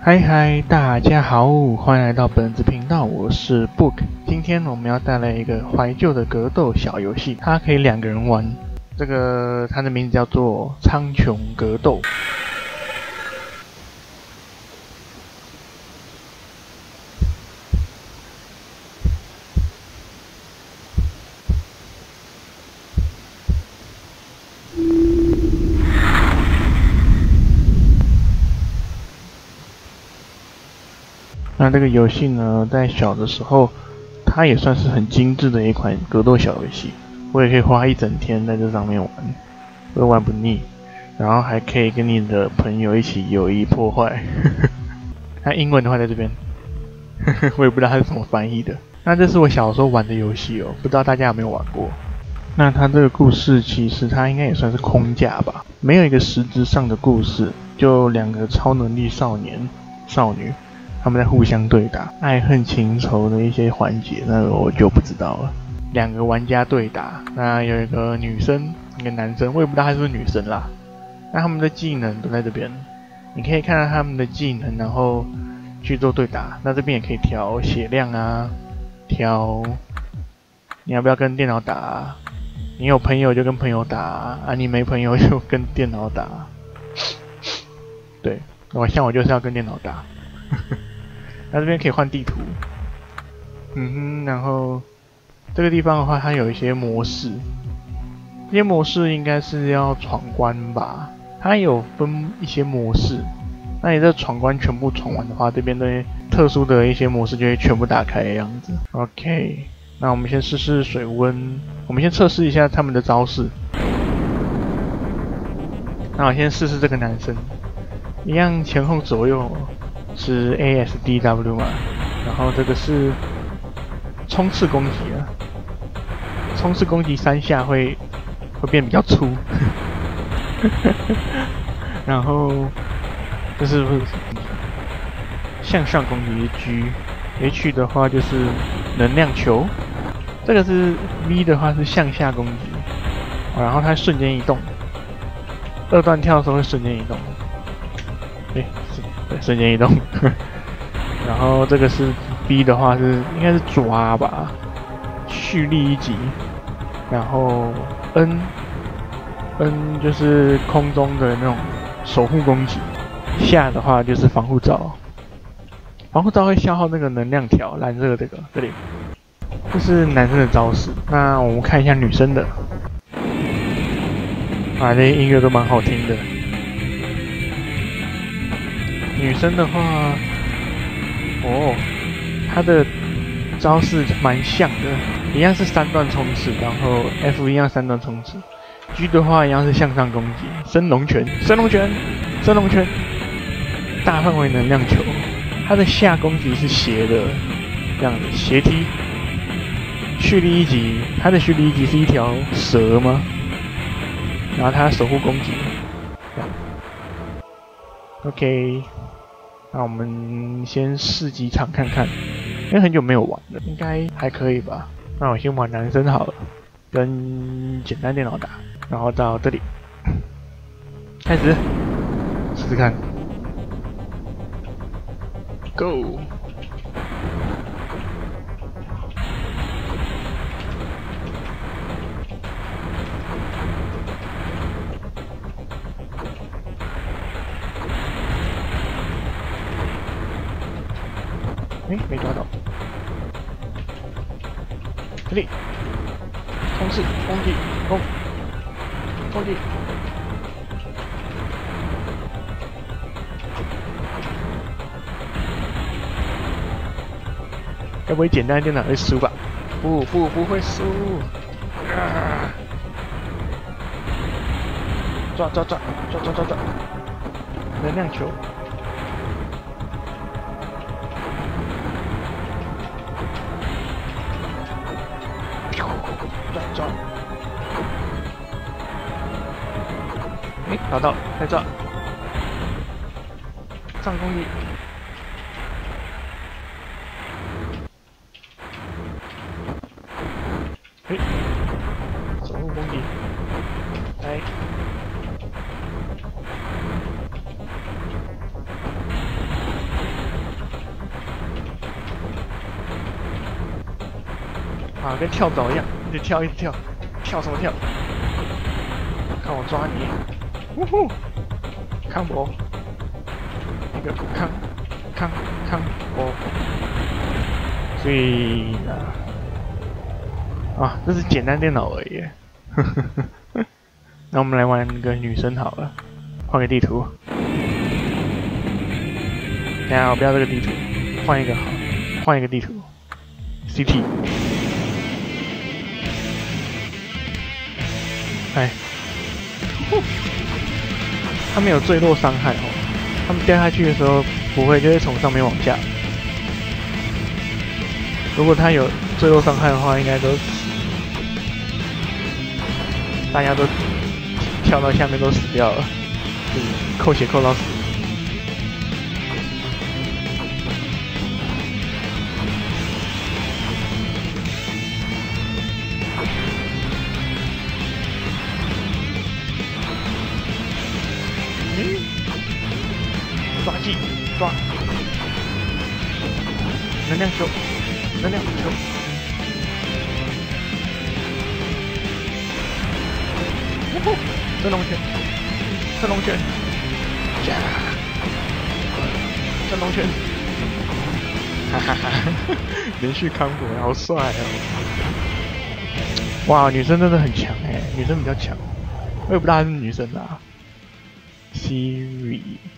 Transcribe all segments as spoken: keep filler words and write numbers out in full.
嗨嗨，大家好，欢迎来到本子频道，我是 Book。今天我们要带来一个怀旧的格斗小游戏，它可以两个人玩。这个它的名字叫做《苍穹格斗》。那这个游戏呢，在小的时候，它也算是很精致的一款格斗小游戏。我也可以花一整天在这上面玩，会玩不腻。然后还可以跟你的朋友一起友谊破坏。那英文的话在这边，我也不知道它是怎么翻译的。那这是我小时候玩的游戏哦，不知道大家有没有玩过？那它这个故事其实它应该也算是空架吧，没有一个实质上的故事，就两个超能力少年少女。他们在互相对打，爱恨情仇的一些环节，那个我就不知道了。两个玩家对打，那有一个女生，一个男生，我也不知道他是不是女生啦。那他们的技能都在这边，你可以看到他们的技能，然后去做对打。那这边也可以调血量啊，调你要不要跟电脑打啊？你有朋友就跟朋友打啊，啊你没朋友就跟电脑打。对，我像我就是要跟电脑打。那这边可以换地图，嗯哼，然后这个地方的话，它有一些模式，这些模式应该是要闯关吧？它有分一些模式，那你这闯关全部闯完的话，这边的特殊的一些模式就会全部打开的样子。OK， 那我们先试试水温，我们先测试一下他们的招式。那我先试试这个男生，一样前后左右。是 A S D W 嘛，然后这个是冲刺攻击啊，冲刺攻击三下会会变比较粗，然后这是向上攻击 G，H 的话就是能量球，这个是 V 的话是向下攻击，然后它瞬间移动，二段跳的时候会瞬间移动，诶。对，瞬间移动，然后这个是 B 的话是应该是抓吧，蓄力一击，然后 N N 就是空中的那种守护攻击，下的话就是防护罩，防护罩会消耗那个能量条，蓝色的这个这里，这是男生的招式。那我们看一下女生的，啊，这些音乐都蛮好听的。女生的话，哦，她的招式蛮像的，一样是三段冲刺，然后 F 一样三段冲刺 ，G 的话一样是向上攻击，升龙拳，升龙拳，升龙拳，大范围能量球，它的下攻击是斜的，这样子斜踢，蓄力一击，它的蓄力一击是一条蛇吗？然后它守护攻击，这样 ，OK。那我们先试几场看看，因为很久没有玩了，应该还可以吧。那我先玩男生好了，跟简单电脑打，然后到这里开始试试看 ，Go。哎，没抓到！这里，冲刺，攻击，攻，攻击！该不会简单电脑会输吧？不不不会输！啊！抓抓抓抓抓抓抓！能量球！抓抓！哎，找到，再抓！上攻击！哎，守护攻击！来！ 哇，跟跳蚤一样，一直跳，一直跳，跳什么跳？看我抓你！呜呼！康博，那个康康康博，所以啊，啊，这是简单电脑而已。那我们来玩个女生好了，换个地图。等下我不要这个地图，换一个好，换一个地图。City。哎，他没有坠落伤害哦，他们掉下去的时候不会，就会从上面往下。如果他有坠落伤害的话，应该都大家都跳到下面都死掉了，就是扣血扣到死。抓技，抓，能量球，能量球，呜呼，升龙拳，升龙拳，呀，升龙拳，哈哈哈，连续康复，好帅哦！哇，女生真的很强哎，女生比较强，我也不知道她是女生啦。Siri。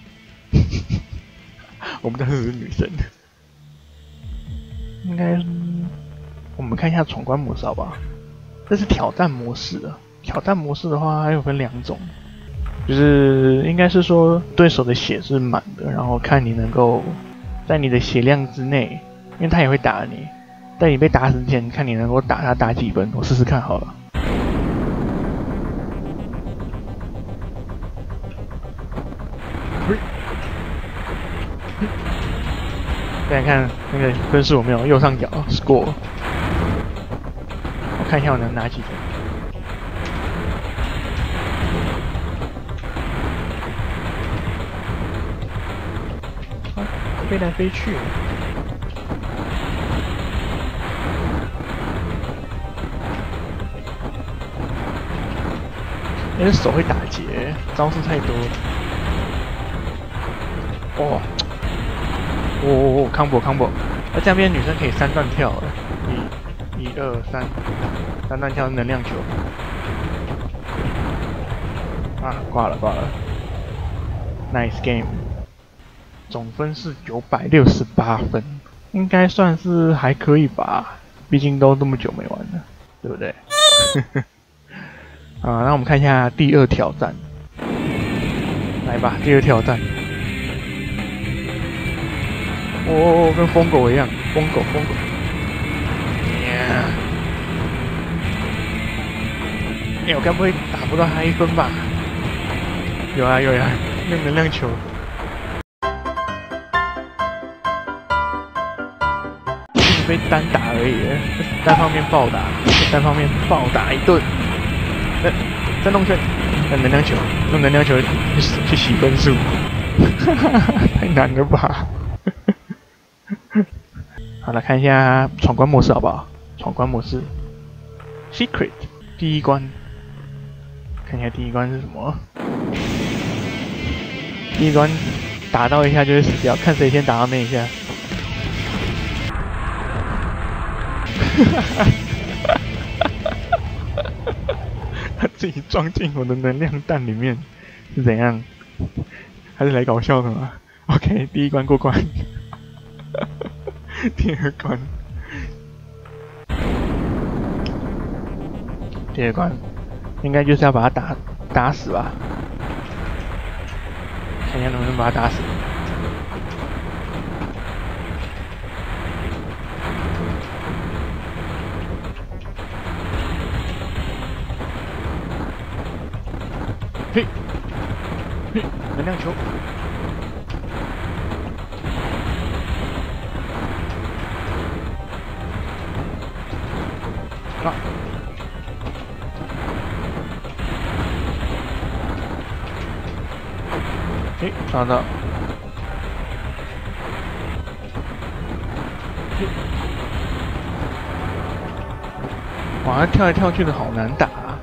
我不知道是不是女生，应该我们看一下闯关模式好不好？这是挑战模式啊。挑战模式的话，还有分两种，就是应该是说对手的血是满的，然后看你能够在你的血量之内，因为他也会打你，在你被打死之前，看你能够打他打几分，我试试看好了。大家看那个分数有没有？右上角 score， 我看一下我能拿几分。啊，飞来飞去。你的手会打结，招式太多了。哦。哦哦哦，康博康博，那这边女生可以三段跳了，一、一二三，三段跳能量球，啊，挂了挂了 ，nice game， 总分是九百六十八分，应该算是还可以吧，毕竟都这么久没玩了，对不对？啊，那我们看一下第二挑战，来吧，第二挑战。哦，跟疯狗一样，疯狗疯狗。哎、欸，我该不会打不到他一分吧？有啊有啊，那能量球。就是被单打而已，单方面暴打，单方面暴打一顿。呃，再弄圈，那能量球，用能量球去去洗分数，太难了吧？好了，看一下闯关模式好不好？闯关模式 ，Secret 第一关，看一下第一关是什么？第一关打到一下就会死掉，看谁先打到那一下。他自己撞进我的能量弹里面，是怎样？还是来搞笑的吗 ？OK， 第一关过关。第二关，第二关应该就是要把他打打死吧？看一下能不能把他打死。嘿，嘿，能量球。啊！哎，找到。 哇，他跳来跳去的好难打啊！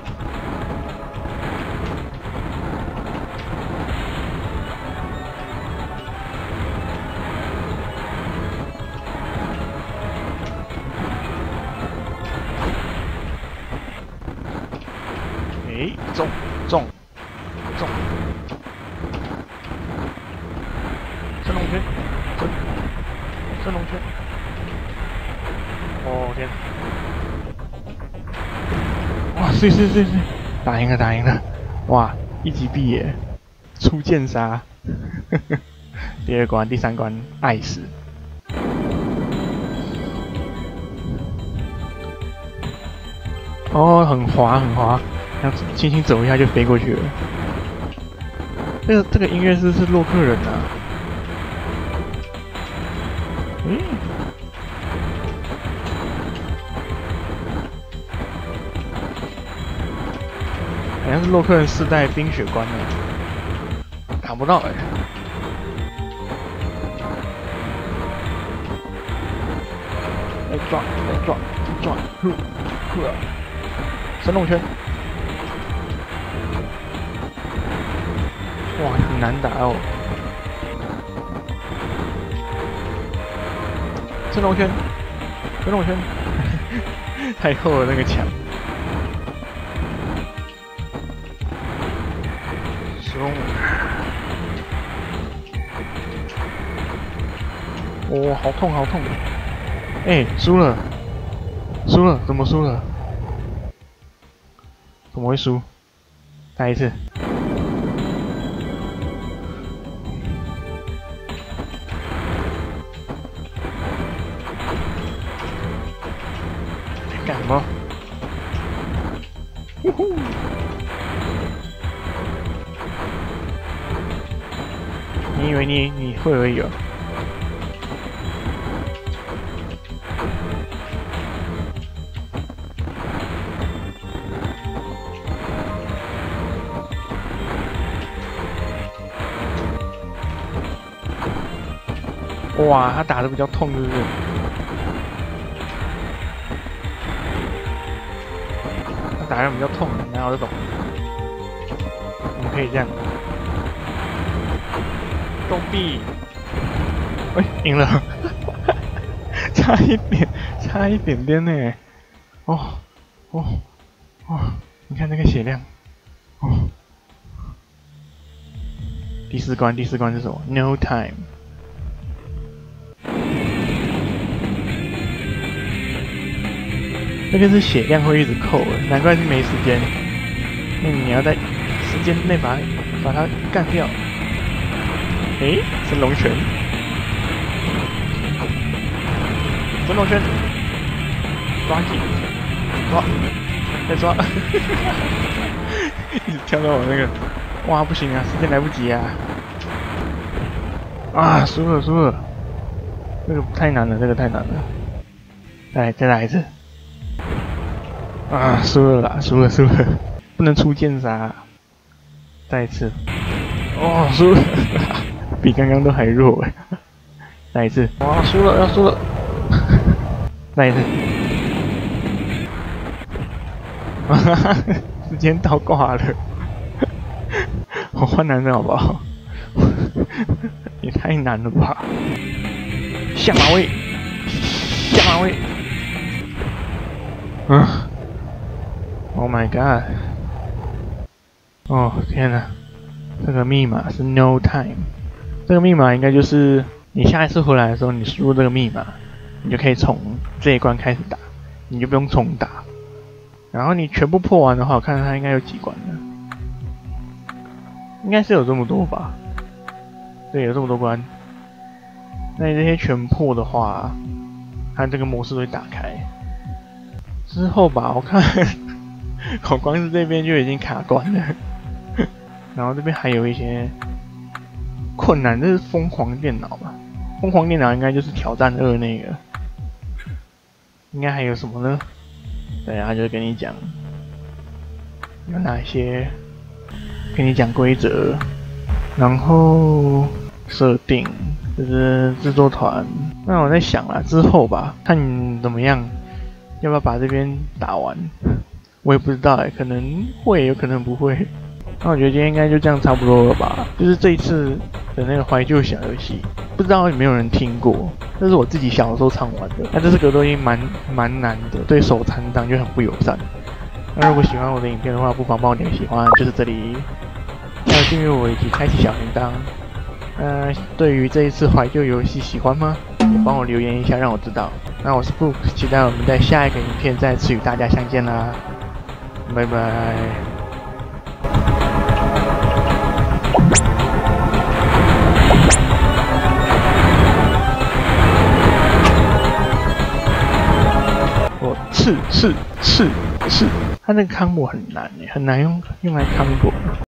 哎，中中中！升龙圈，升升龙圈！哦天！哇，是是是是，打赢了打赢了！哇，一击必耶，出剑杀！第二关、第三关，爱死！哦，很滑很滑，然后轻轻走一下就飞过去了。这个这个音乐师是洛克人啊！嗯。好像是洛克人四代冰雪关的，打不到哎、欸。来抓，来抓，抓，呵，呵，神龙圈，哇，很难打哦。神龙圈，神龙圈，太厚了那个墙。哦，好痛好痛！哎、欸，输了，输了，怎么输了？怎么会输？再一次。干什么？呼呼！你以为你你会而已哦？哇，他打的比较痛，是不是？他打的比较痛，哪有这种？我们可以这样。动臂，哎、欸，赢了，差一点，差一点点呢。哦，哦，哦，你看那个血量，哦。第四关，第四关是什么 ？No time。那个是血量会一直扣的，难怪是没时间。那你要在时间内把把它干掉。诶，神龙拳，神龙拳，抓紧，抓，再抓，一直跳到我那个，哇，不行啊，时间来不及啊！啊，输了输了，这个太难了，这个太难了，来再来一次。啊，输了啦，输了输了，不能出剑杀，再一次。哦，输了。比刚刚都还弱哎！再一次，哇，输了，要输了！再一次，哈哈，时间倒挂了，我换男人好不好？也太难了吧！下马威，下马威，嗯 ，Oh my god！ 哦天哪，这个密码是 No Time。这个密码应该就是你下一次回来的时候，你输入这个密码，你就可以从这一关开始打，你就不用重打。然后你全部破完的话，我看看它应该有几关呢？应该是有这么多吧？对，有这么多关。那你这些全破的话，它这个模式会打开。之后吧，我看我光是这边就已经卡关了，然后这边还有一些。困难，这是疯狂电脑吧？疯狂电脑应该就是挑战二那个，应该还有什么呢？对啊，就跟你讲有哪些，跟你讲规则，然后设定，就是制作团。那我在想啦，之后吧，看怎么样， 要不要把这边打完？我也不知道哎、欸，可能会，有可能不会。那我觉得今天应该就这样差不多了吧。就是这一次的那个怀旧小游戏，不知道有没有人听过？这是我自己小的时候常玩的。那这次格斗音蛮蛮难的，对手残党就很不友善。那如果喜欢我的影片的话，不妨帮我点喜欢，就是这里，还有订阅我以及开启小铃铛。呃，对于这一次怀旧游戏喜欢吗？也帮我留言一下，让我知道。那我是 Book， 期待我们在下一个影片再次与大家相见啦，拜拜。我刺刺刺刺，他那个康博很难诶，很难用用来康博。